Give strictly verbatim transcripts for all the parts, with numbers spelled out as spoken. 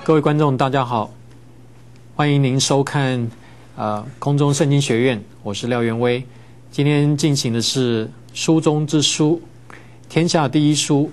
各位观众，大家好，欢迎您收看呃空中圣经学院，我是廖元威。今天进行的是书中之书，天下第一书。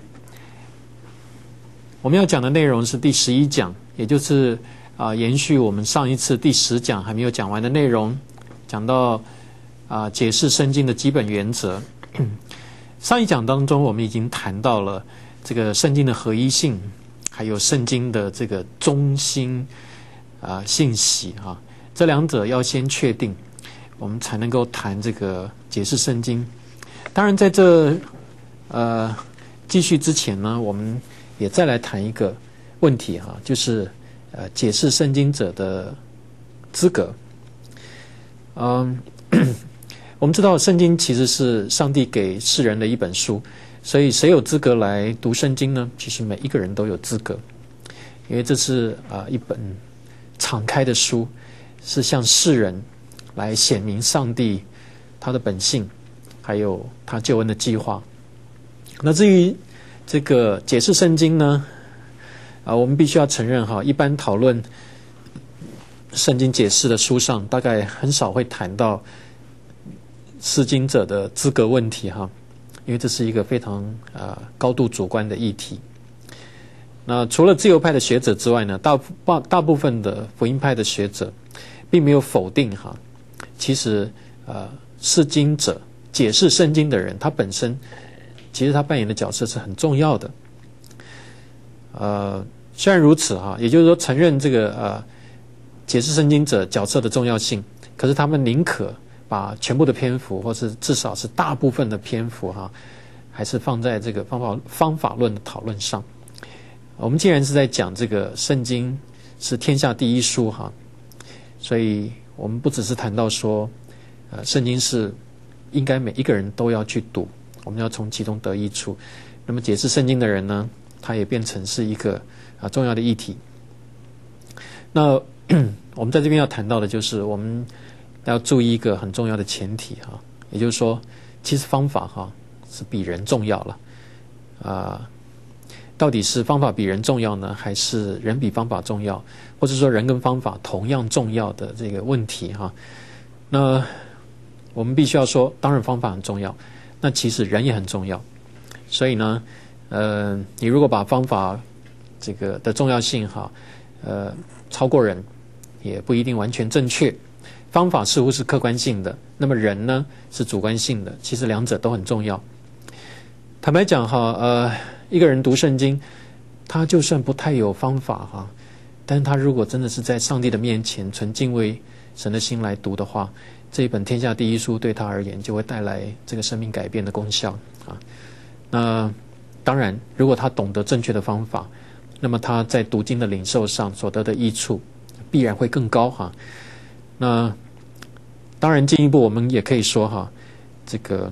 我们要讲的内容是第十一讲，也就是啊、呃、延续我们上一次第十讲还没有讲完的内容，讲到啊、呃、解释圣经的基本原则。上一讲当中，我们已经谈到了这个圣经的合一性，还有圣经的这个中心啊、呃、信息啊，这两者要先确定，我们才能够谈这个解释圣经。当然，在这呃继续之前呢，我们也再来谈一个问题哈、啊，就是呃解释圣经者的资格。嗯。我们知道圣经其实是上帝给世人的一本书，所以谁有资格来读圣经呢？其实每一个人都有资格，因为这是啊、呃、一本敞开的书，是向世人来显明上帝他的本性，还有他救恩的计划。那至于这个解释圣经呢，啊、呃，我们必须要承认哈，一般讨论圣经解释的书上，大概很少会谈到释经者的资格问题哈，因为这是一个非常呃高度主观的议题。那除了自由派的学者之外呢，大大大部分的福音派的学者并没有否定哈，其实呃释经者解释圣经的人，他本身其实他扮演的角色是很重要的。呃，虽然如此哈，也就是说承认这个呃解释圣经者角色的重要性，可是他们宁可把全部的篇幅，或是至少是大部分的篇幅哈，还是放在这个方法方法论的讨论上。我们既然是在讲这个圣经是天下第一书哈，所以我们不只是谈到说，呃，圣经是应该每一个人都要去读，我们要从其中得益处。那么解释圣经的人呢，他也变成是一个啊、呃、重要的议题。那我们在这边要谈到的就是我们要注意一个很重要的前提哈，也就是说，其实方法哈是比人重要了，啊、呃，到底是方法比人重要呢，还是人比方法重要，或者说人跟方法同样重要的这个问题哈？那我们必须要说，当然方法很重要，那其实人也很重要，所以呢，呃，你如果把方法这个的重要性哈，呃，超过人，也不一定完全正确。方法似乎是客观性的，那么人呢是主观性的，其实两者都很重要。坦白讲哈，呃，一个人读圣经，他就算不太有方法哈，但是他如果真的是在上帝的面前存敬畏神的心来读的话，这一本天下第一书对他而言就会带来这个生命改变的功效啊。那当然，如果他懂得正确的方法，那么他在读经的领受上所得的益处必然会更高哈。那当然，进一步我们也可以说哈，这个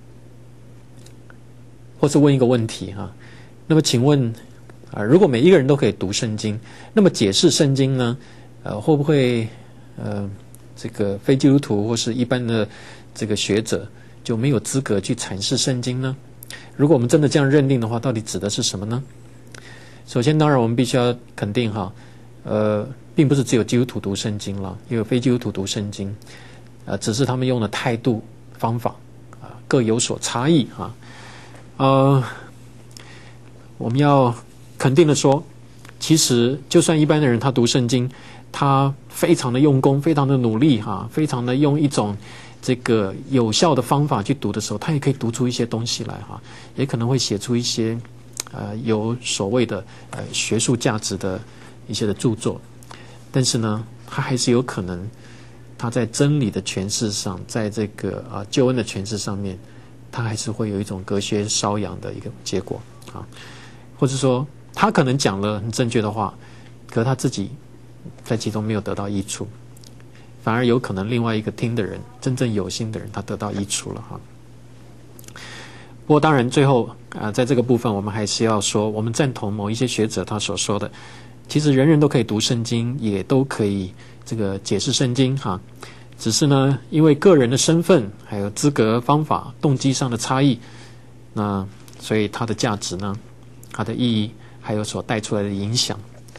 或是问一个问题哈。那么，请问啊，如果每一个人都可以读圣经，那么解释圣经呢，呃，会不会呃，这个非基督徒或是一般的这个学者就没有资格去阐释圣经呢？如果我们真的这样认定的话，到底指的是什么呢？首先，当然我们必须要肯定哈，呃。并不是只有基督徒读圣经了，也有非基督徒读圣经，呃，只是他们用的态度、方法啊、呃、各有所差异啊。呃，我们要肯定的说，其实就算一般的人他读圣经，他非常的用功，非常的努力哈、啊，非常的用一种这个有效的方法去读的时候，他也可以读出一些东西来哈、啊，也可能会写出一些呃有所谓的呃学术价值的一些的著作。但是呢，他还是有可能，他在真理的诠释上，在这个啊救恩的诠释上面，他还是会有一种隔靴搔痒的一个结果啊，或者说他可能讲了很正确的话，可是他自己在其中没有得到益处，反而有可能另外一个听的人，真正有心的人，他得到益处了哈。不过当然最后啊，在这个部分我们还是要说，我们赞同某一些学者他所说的。其实人人都可以读圣经，也都可以这个解释圣经哈，只是呢，因为个人的身份、还有资格、方法、动机上的差异，那所以它的价值呢，它的意义，还有所带出来的影响，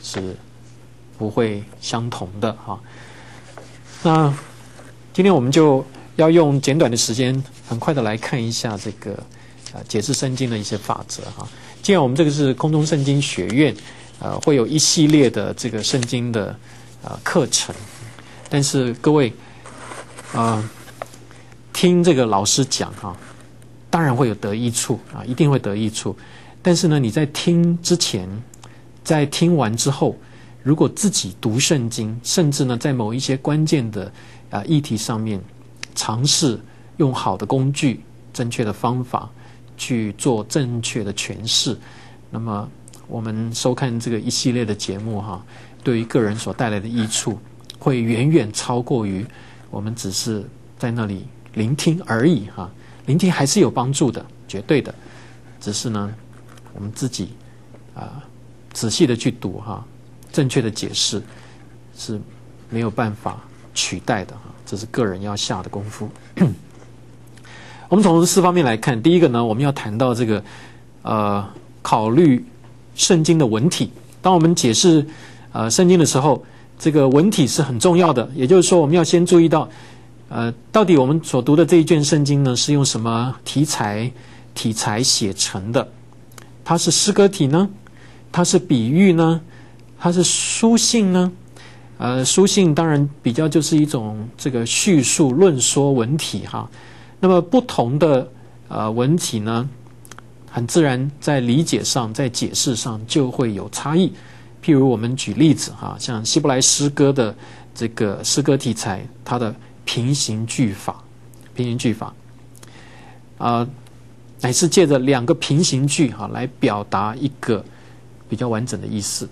是不会相同的哈。那今天我们就要用简短的时间，很快的来看一下这个呃解释圣经的一些法则哈。既然我们这个是空中圣经学院，呃，会有一系列的这个圣经的呃课程，但是各位，呃，听这个老师讲哈，当然会有得益处啊，一定会得益处。但是呢，你在听之前，在听完之后，如果自己读圣经，甚至呢，在某一些关键的啊、呃、议题上面，尝试用好的工具、正确的方法去做正确的诠释，那么我们收看这个一系列的节目哈，对于个人所带来的益处，会远远超过于我们只是在那里聆听而已哈。聆听还是有帮助的，绝对的，只是呢，我们自己啊、呃、仔细的去读哈。正确的解释是没有办法取代的，这是个人要下的功夫。我们从四方面来看，第一个呢，我们要谈到这个呃，考虑圣经的文体。当我们解释呃圣经的时候，这个文体是很重要的。也就是说，我们要先注意到，呃，到底我们所读的这一卷圣经呢，是用什么题材题材写成的？它是诗歌体呢？它是比喻呢？它是书信呢？呃，书信当然比较就是一种这个叙述论说文体哈。那么不同的呃文体呢，很自然在理解上、在解释上就会有差异。譬如我们举例子哈，像希伯来诗歌的这个诗歌题材，它的平行句法，平行句法，啊、呃，乃是借着两个平行句哈来表达一个比较完整的意思。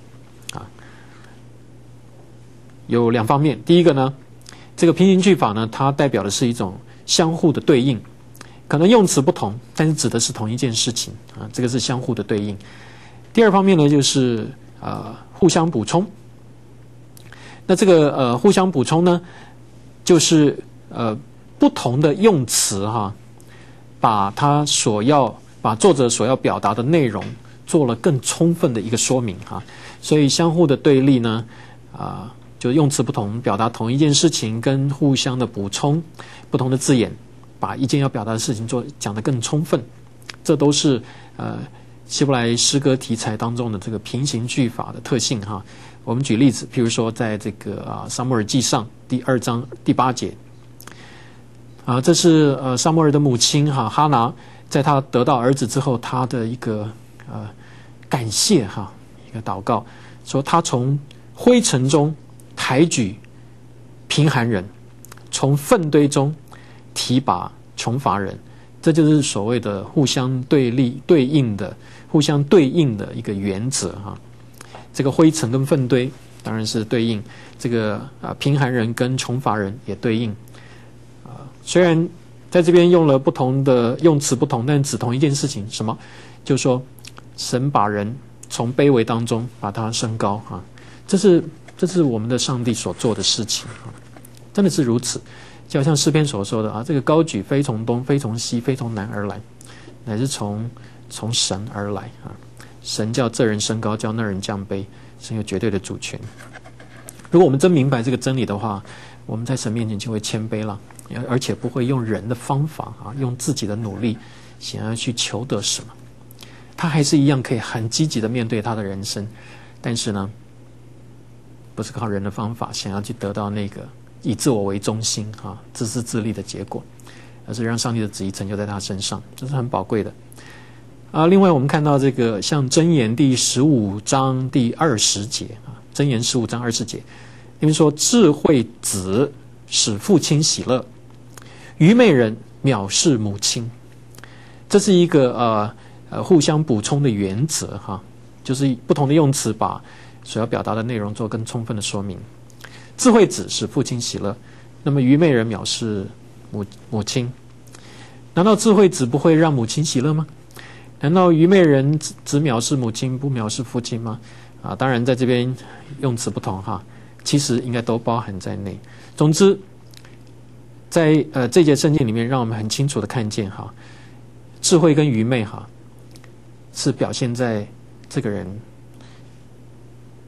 有两方面，第一个呢，这个平行句法呢，它代表的是一种相互的对应，可能用词不同，但是指的是同一件事情啊，这个是相互的对应。第二方面呢，就是呃互相补充。那这个呃互相补充呢，就是呃不同的用词哈，把它所要把作者所要表达的内容做了更充分的一个说明哈，所以相互的对立呢，啊、呃。就用词不同，表达同一件事情，跟互相的补充不同的字眼，把一件要表达的事情做讲得更充分，这都是呃希伯来诗歌题材当中的这个平行句法的特性哈。我们举例子，譬如说在这个啊撒母耳记上第二章第八节啊，这是呃撒母耳的母亲哈哈拿，在他得到儿子之后，他的一个呃感谢哈一个祷告，说他从灰尘中抬举贫寒人，从粪堆中提拔穷乏人，这就是所谓的互相对立、对应的、互相对应的一个原则哈。这个灰尘跟粪堆当然是对应，这个啊贫寒人跟穷乏人也对应。啊，虽然在这边用了不同的用词不同，但指同一件事情，什么？就是说，神把人从卑微当中把他升高啊，这是。这是我们的上帝所做的事情，真的是如此。就好像诗篇所说的啊，这个高举非从东，非从西，非从南而来，乃是从从神而来啊。神叫这人升高，叫那人降卑，神有绝对的主权。如果我们真明白这个真理的话，我们在神面前就会谦卑了，而且不会用人的方法啊，用自己的努力想要去求得什么。他还是一样可以很积极的面对他的人生，但是呢，不是靠人的方法想要去得到那个以自我为中心啊、自私自利的结果，而是让上帝的旨意成就在他身上，这是很宝贵的啊。另外，我们看到这个像箴言第十五章第二十节啊，箴言十五章二十节，因为说智慧子使父亲喜乐，愚昧人藐视母亲，这是一个呃呃互相补充的原则哈，就是不同的用词把所要表达的内容做更充分的说明。智慧子使父亲喜乐，那么愚昧人藐视母母亲。难道智慧子不会让母亲喜乐吗？难道愚昧人只只藐视母亲，不藐视父亲吗？啊，当然在这边用词不同哈，其实应该都包含在内。总之，在呃这节圣经里面，让我们很清楚的看见哈，智慧跟愚昧哈，是表现在这个人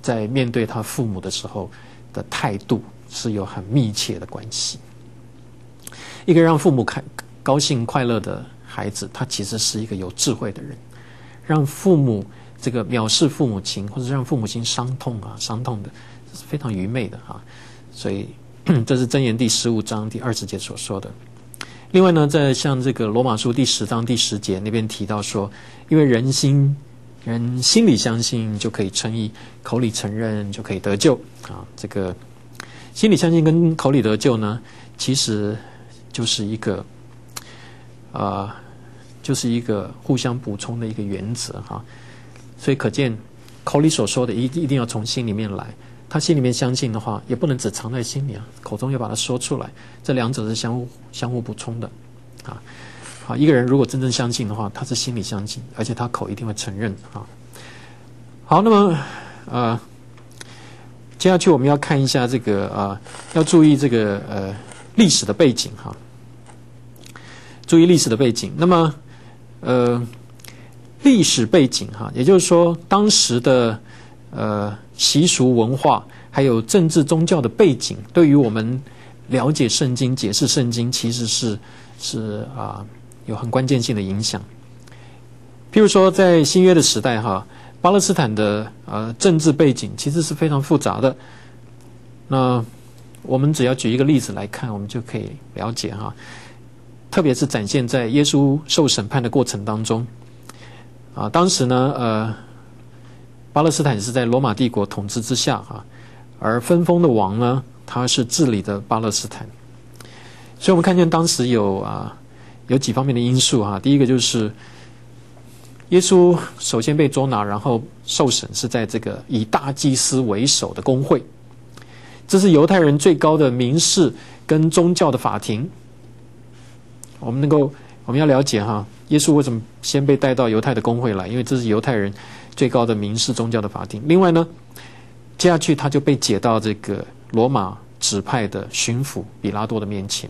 在面对他父母的时候的态度是有很密切的关系。一个让父母开高兴快乐的孩子，他其实是一个有智慧的人。让父母这个藐视父母亲，或者让父母亲伤痛啊，伤痛的，这是非常愚昧的啊。所以这是箴言第十五章第二十节所说的。另外呢，在像这个罗马书第十章第十节那边提到说，因为人心人心里相信就可以称义，口里承认就可以得救啊。这个心里相信跟口里得救呢，其实就是一个呃就是一个互相补充的一个原则哈、啊。所以可见口里所说的一一定要从心里面来，他心里面相信的话，也不能只藏在心里啊，口中要把它说出来，这两者是相互相互补充的啊。好，一个人如果真正相信的话，他是心里相信，而且他口一定会承认啊。好，那么呃，接下去我们要看一下这个呃，要注意这个呃历史的背景哈，注意历史的背景。那么呃，历史背景哈，也就是说当时的呃习俗文化还有政治宗教的背景，对于我们了解圣经、解释圣经，其实是是啊、呃、有很关键性的影响。譬如说，在新约的时代哈，巴勒斯坦的呃政治背景其实是非常复杂的。那我们只要举一个例子来看，我们就可以了解哈。特别是展现在耶稣受审判的过程当中啊，当时呢，呃，巴勒斯坦是在罗马帝国统治之下啊，而分封的王呢，他是治理的巴勒斯坦。所以我们看见当时有啊有几方面的因素啊，第一个就是耶稣首先被捉拿，然后受审是在这个以大祭司为首的公会，这是犹太人最高的民事跟宗教的法庭。我们能够我们要了解哈，耶稣为什么先被带到犹太的公会来？因为这是犹太人最高的民事宗教的法庭。另外呢，接下去他就被解到这个罗马指派的巡抚比拉多的面前。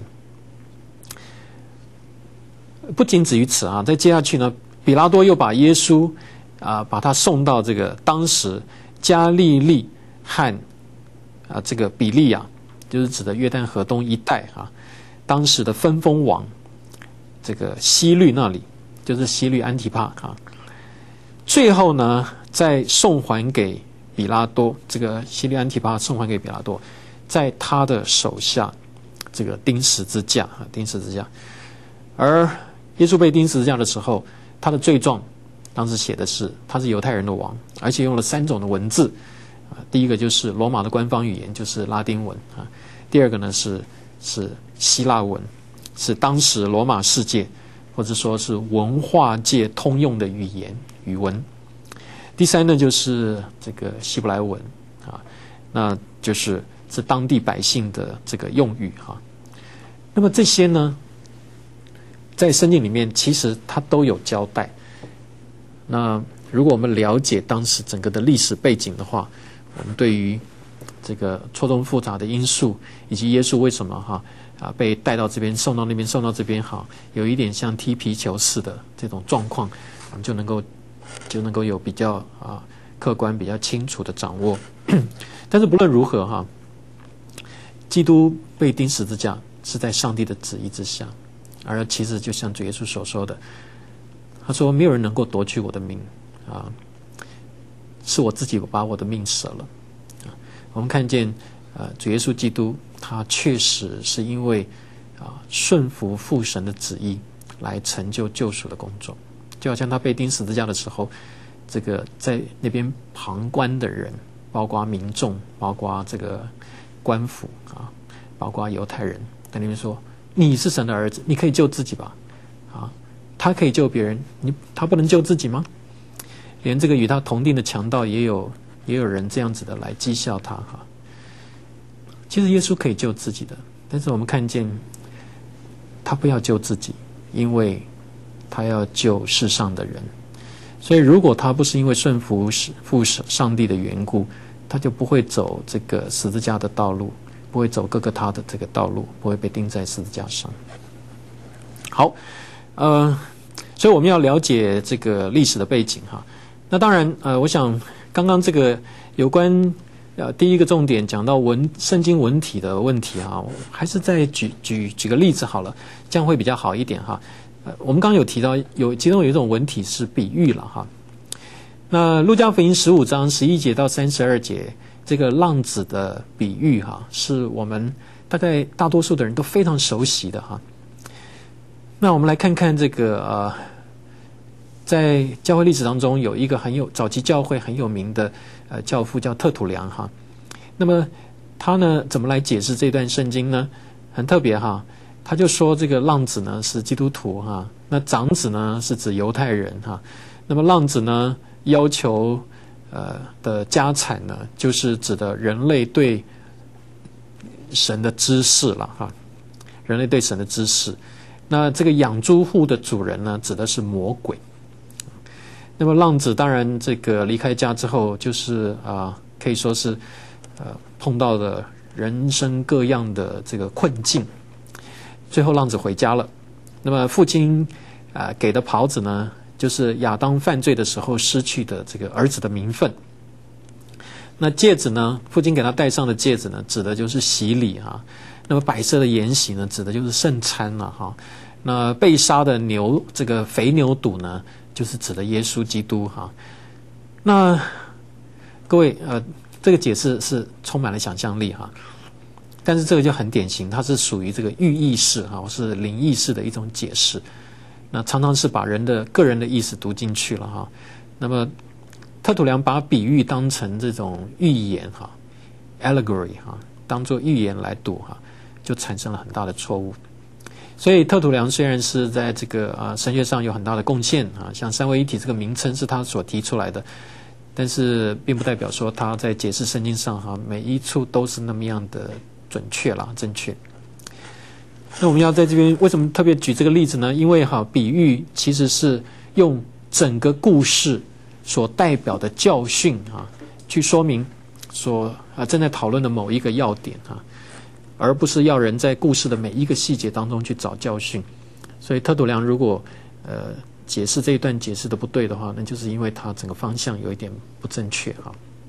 不仅止于此啊，再接下去呢，比拉多又把耶稣啊、呃、把他送到这个当时加利利和啊、呃、这个比利亚，就是指的约旦河东一带啊，当时的分封王这个希律那里，就是希律安提帕啊。最后呢，再送还给比拉多，这个希律安提帕送还给比拉多，在他的手下这个钉十字架啊，钉十字架。而耶稣被钉十字架的时候，他的罪状当时写的是他是犹太人的王，而且用了三种的文字啊，第一个就是罗马的官方语言，就是拉丁文啊；第二个呢是是希腊文，是当时罗马世界或者说是文化界通用的语言语文；第三呢就是这个希伯来文啊，那就是是当地百姓的这个用语哈。那么这些呢，在圣经里面其实它都有交代。那如果我们了解当时整个的历史背景的话，我们对于这个错综复杂的因素，以及耶稣为什么哈啊被带到这边，送到那边，送到这边，哈，有一点像踢皮球似的这种状况，我们就能够就能够有比较啊客观、比较清楚的掌握。但是不论如何哈，基督被钉十字架是在上帝的旨意之下，而其实就像主耶稣所说的，他说没有人能够夺去我的命啊，是我自己把我的命舍了啊。我们看见呃主耶稣基督他确实是因为啊顺服父神的旨意来成就救赎的工作，就好像他被钉十字架的时候，这个在那边旁观的人，包括民众，包括这个官府啊，包括犹太人，在那边说你是神的儿子，你可以救自己吧啊。他可以救别人，你他不能救自己吗？连这个与他同定的强盗也有也有人这样子的来讥笑他哈。其实耶稣可以救自己的，但是我们看见他不要救自己，因为他要救世上的人。所以如果他不是因为顺服父上帝的缘故，他就不会走这个十字架的道路，不会走各个他的这个道路，不会被钉在十字架上。好，呃，所以我们要了解这个历史的背景哈。那当然，呃，我想刚刚这个有关呃第一个重点讲到文圣经文体的问题哈，还是再举举举个例子好了，这样会比较好一点哈。呃，我们刚刚有提到有其中有一种文体是比喻了哈。那路加福音十五章十一节到三十二节，这个浪子的比喻哈，是我们大概大多数的人都非常熟悉的哈。那我们来看看这个呃，在教会历史当中有一个很有早期教会很有名的呃教父叫特土良哈。那么他呢怎么来解释这段圣经呢？很特别哈。他就说这个浪子呢是基督徒哈，那长子呢是指犹太人哈，那么浪子呢要求呃的家产呢，就是指的人类对神的知识了哈，人类对神的知识。那这个养猪户的主人呢，指的是魔鬼。那么浪子当然这个离开家之后，就是啊、呃、可以说是呃碰到了人生各样的这个困境。最后浪子回家了，那么父亲啊、呃、给的袍子呢，就是亚当犯罪的时候失去的这个儿子的名分。那戒指呢，父亲给他戴上的戒指呢，指的就是洗礼哈、啊。那么摆设的筵席呢，指的就是圣餐了哈。那被杀的牛，这个肥牛肚呢，就是指的耶稣基督哈。那各位呃，这个解释是充满了想象力哈。但是这个就很典型，它是属于这个寓意式哈，是灵意式的一种解释。那常常是把人的个人的意思读进去了哈。那么特土良把比喻当成这种寓言哈 ，allegory 哈，当作寓言来读哈，就产生了很大的错误。所以特土良虽然是在这个啊神学上有很大的贡献啊，像三位一体这个名称是他所提出来的。但是并不代表说他在解释圣经上哈每一处都是那么样的准确啦，正确。那我们要在这边为什么特别举这个例子呢？因为哈，比喻其实是用整个故事所代表的教训啊，去说明所啊正在讨论的某一个要点啊，而不是要人在故事的每一个细节当中去找教训。所以特土良如果呃解释这一段解释的不对的话，那就是因为他整个方向有一点不正确哈。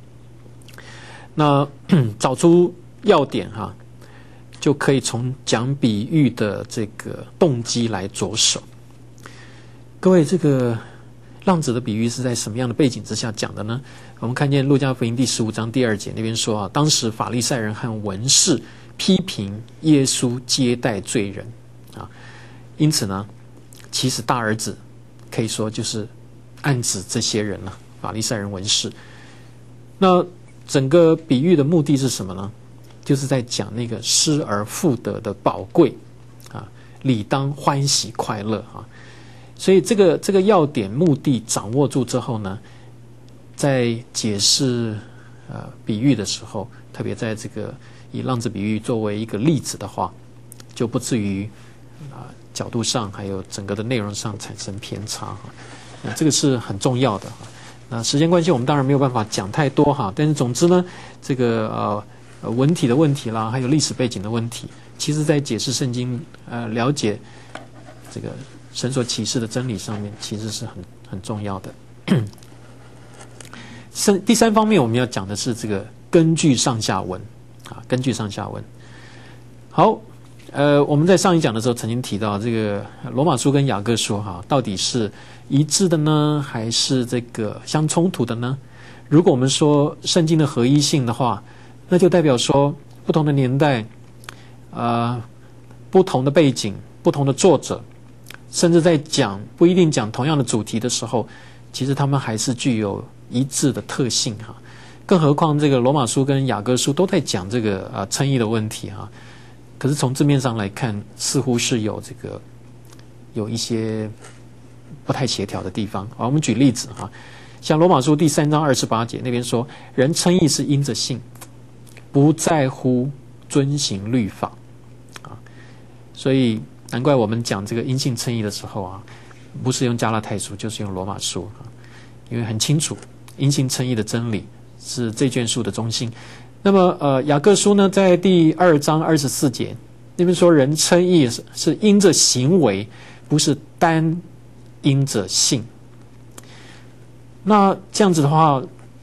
那找出要点哈，就可以从讲比喻的这个动机来着手。各位，这个浪子的比喻是在什么样的背景之下讲的呢？我们看见路加福音第十五章第二节那边说啊，当时法利赛人和文士批评耶稣接待罪人啊，因此呢，其实大儿子可以说就是暗指这些人了，法利赛人文士。那整个比喻的目的是什么呢？就是在讲那个失而复得的宝贵啊，理当欢喜快乐啊。所以这个这个要点目的掌握住之后呢，在解释呃比喻的时候，特别在这个以浪子比喻作为一个例子的话，就不至于啊、呃、角度上还有整个的内容上产生偏差哈。那这个是很重要的哈。那时间关系，我们当然没有办法讲太多哈。但是总之呢，这个呃。文体的问题啦，还有历史背景的问题，其实在解释圣经、呃了解这个神所启示的真理上面，其实是很很重要的。三第三方面，我们要讲的是这个根据上下文啊，根据上下文。好，呃，我们在上一讲的时候曾经提到，这个罗马书跟雅各书哈，到底是一致的呢，还是这个相冲突的呢？如果我们说圣经的合一性的话，那就代表说，不同的年代，呃，不同的背景，不同的作者，甚至在讲不一定讲同样的主题的时候，其实他们还是具有一致的特性哈。更何况这个罗马书跟雅各书都在讲这个呃称义的问题哈。可是从字面上来看，似乎是有这个有一些不太协调的地方。好，我们举例子哈，像罗马书第三章二十八节那边说，人称义是因着信。不在乎遵行律法啊，所以难怪我们讲这个因信称义的时候啊，不是用加拉太书，就是用罗马书啊，因为很清楚因信称义的真理是这卷书的中心。那么呃，雅各书呢，在第二章二十四节那边说，人称义是是因着行为，不是单因着信。那这样子的话，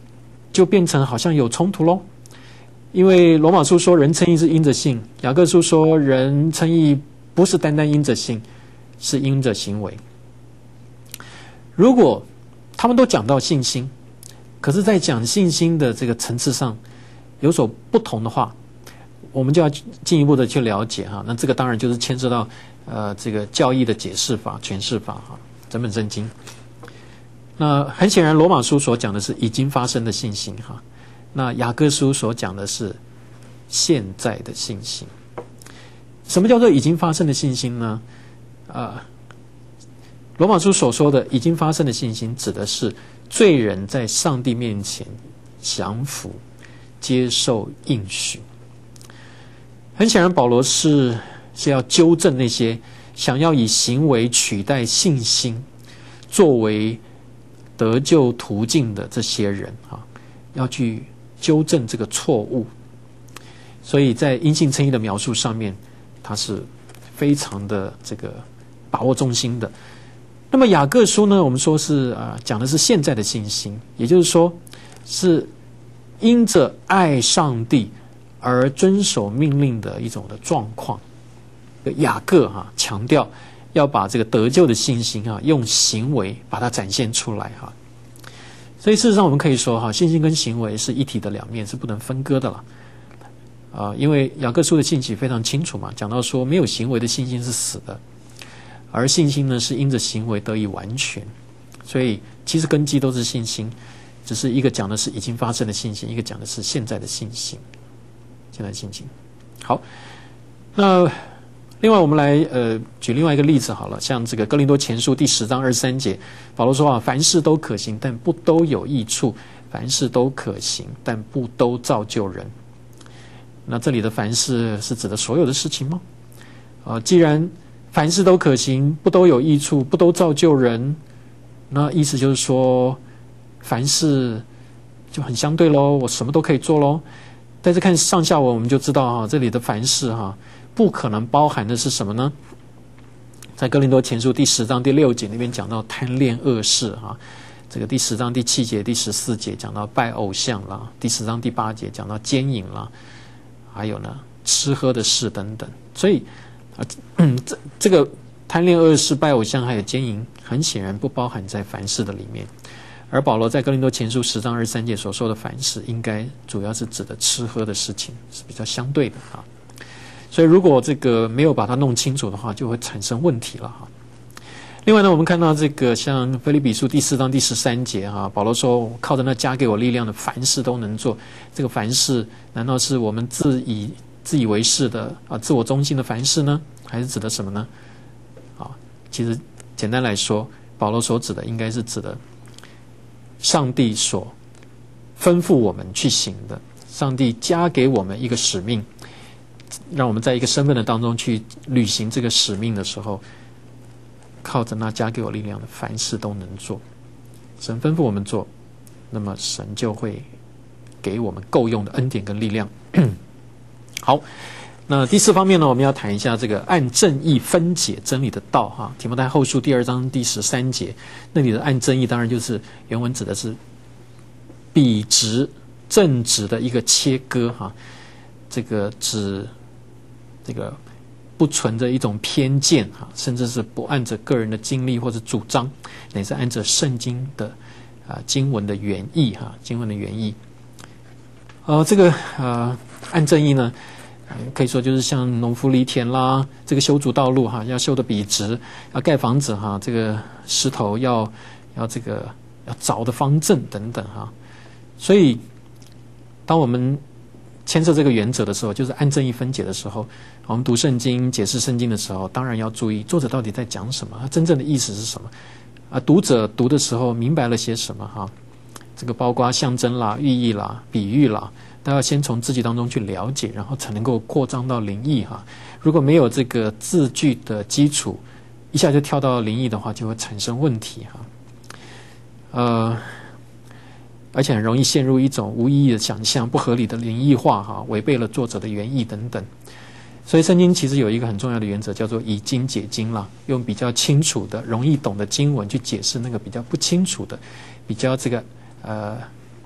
就变成好像有冲突咯。因为罗马书说人称义是因着信，雅各书说人称义不是单单因着信，是因着行为。如果他们都讲到信心，可是在讲信心的这个层次上有所不同的话，我们就要进一步的去了解哈。那这个当然就是牵涉到呃这个教义的解释法、诠释法哈，整本圣经。那很显然，罗马书所讲的是已经发生的信心哈。那雅各书所讲的是现在的信心。什么叫做已经发生的信心呢？呃，罗马书所说的已经发生的信心，指的是罪人在上帝面前降服、接受应许。很显然，保罗是是要纠正那些想要以行为取代信心作为得救途径的这些人啊，要去纠正这个错误。所以在因信称义的描述上面，他是非常的这个把握中心的。那么雅各书呢，我们说是啊、呃、讲的是现在的信心，也就是说是因着爱上帝而遵守命令的一种的状况。雅各哈、啊、强调要把这个得救的信心啊用行为把它展现出来哈。所以事实上我们可以说哈，信心跟行为是一体的两面，是不能分割的了。啊、呃，因为雅各书的信息非常清楚嘛，讲到说没有行为的信心是死的，而信心呢是因着行为得以完全。所以其实根基都是信心，只是一个讲的是已经发生的信心，一个讲的是现在的信心。现在的信心。好，那另外我们来呃举另外一个例子好了，像这个哥林多前书第十章二十三节，保罗说啊，凡事都可行，但不都有益处；凡事都可行，但不都造就人。那这里的凡事是指的所有的事情吗？啊、呃，既然凡事都可行，不都有益处，不都造就人，那意思就是说，凡事就很相对咯，我什么都可以做咯。但是看上下文我们就知道哈，这里的凡事哈不可能包含的是什么呢？在哥林多前书第十章第六节那边讲到贪恋恶事哈，这个第十章第七节、第十四节讲到拜偶像啦，第十章第八节讲到奸淫啦，还有呢吃喝的事等等。所以啊，嗯，这这个贪恋恶事、拜偶像还有奸淫，很显然不包含在凡事的里面。而保罗在哥林多前书十章二十三节所说的凡事，应该主要是指的吃喝的事情，是比较相对的啊。所以如果这个没有把它弄清楚的话，就会产生问题了哈。另外呢，我们看到这个像腓立比书第四章第十三节哈，保罗说靠着那加给我力量的，凡事都能做。这个凡事难道是我们自以自以为是的啊自我中心的凡事呢？还是指的什么呢？啊，其实简单来说，保罗所指的应该是指的上帝所吩咐我们去行的，上帝加给我们一个使命，让我们在一个身份的当中去履行这个使命的时候，靠着那加给我力量的，凡事都能做。神吩咐我们做，那么神就会给我们够用的恩典跟力量。好，那第四方面呢，我们要谈一下这个按正义分解真理的道哈。提摩太后书第二章第十三节，那里的按正义当然就是原文指的是笔直正直的一个切割哈，这个指这个不存着一种偏见哈，甚至是不按着个人的经历或者主张，乃是按着圣经的啊、呃、经文的原意哈，经文的原意。呃，这个呃按正义呢，可以说就是像农夫犁田啦，这个修筑道路哈，要修得笔直；要盖房子哈，这个石头要要这个要凿得方正等等哈。所以，当我们牵涉这个原则的时候，就是按正义分解的时候，我们读圣经、解释圣经的时候，当然要注意作者到底在讲什么，他真正的意思是什么啊？读者读的时候明白了些什么哈？这个包括象征啦、寓意啦、比喻啦，都要先从字句当中去了解，然后才能够扩张到灵意哈。如果没有这个字句的基础，一下就跳到灵意的话，就会产生问题哈。呃，而且很容易陷入一种无意义的想象、不合理的灵意化哈，违背了作者的原意等等。所以圣经其实有一个很重要的原则，叫做以经解经啦，用比较清楚的、容易懂的经文去解释那个比较不清楚的、比较这个呃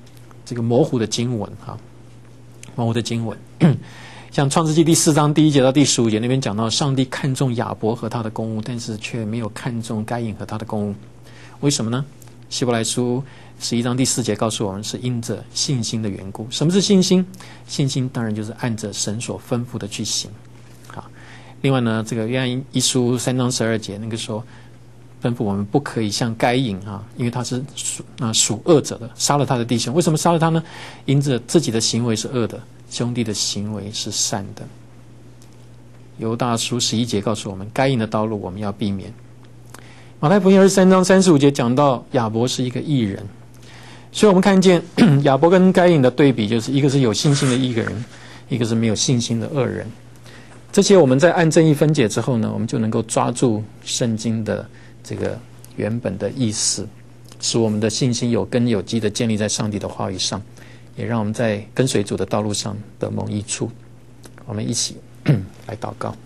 这个模糊的经文哈，模糊的经文。像创世纪第四章第一节到第十五节那边讲到，上帝看重亚伯和他的公物，但是却没有看重该隐和他的公物，为什么呢？希伯来书十一章第四节告诉我们，是因着信心的缘故。什么是信心？信心当然就是按着神所吩咐的去行。好，另外呢，这个约翰一书三章十二节那个时候吩咐我们不可以像该隐啊，因为他是属啊属恶者的，杀了他的弟兄。为什么杀了他呢？因着自己的行为是恶的，兄弟的行为是善的。犹大书十一节告诉我们，该隐的道路我们要避免。马太福音二十三章三十五节讲到亚伯是一个义人，所以我们看见亚伯跟该隐的对比，就是一个是有信心的一个人，一个是没有信心的恶人。这些我们在按正义分解之后呢，我们就能够抓住圣经的这个原本的意思，使我们的信心有根有基的建立在上帝的话语上，也让我们在跟随主的道路上得蒙益处。我们一起来祷告。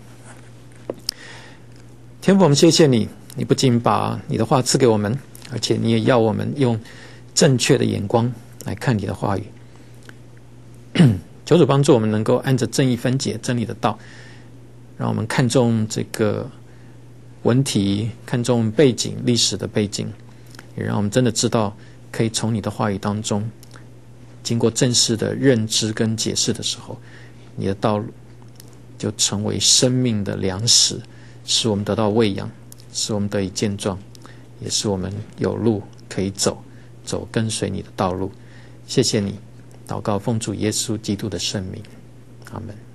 天父，我们谢谢你，你不仅把你的话赐给我们，而且你也要我们用正确的眼光来看你的话语。求主帮助我们能够按着正义分解真理的道，让我们看重这个文体，看重背景，历史的背景，也让我们真的知道，可以从你的话语当中经过正式的认知跟解释的时候，你的道路就成为生命的粮食，使我们得到喂养，使我们得以健壮，也使我们有路可以走，走跟随你的道路。谢谢你，祷告奉主耶稣基督的圣名，阿们。